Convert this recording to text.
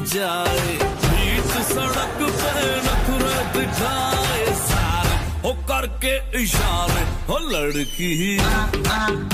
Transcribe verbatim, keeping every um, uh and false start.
जाए, बीच सड़क पे नखरे दिखाए सारे, हो करके इशारे, हो लड़की